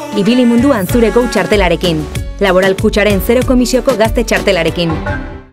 ibili munduan zure Go txartelarekin. Laboral Kutxaren 0 komisioko gazte txartelarekin.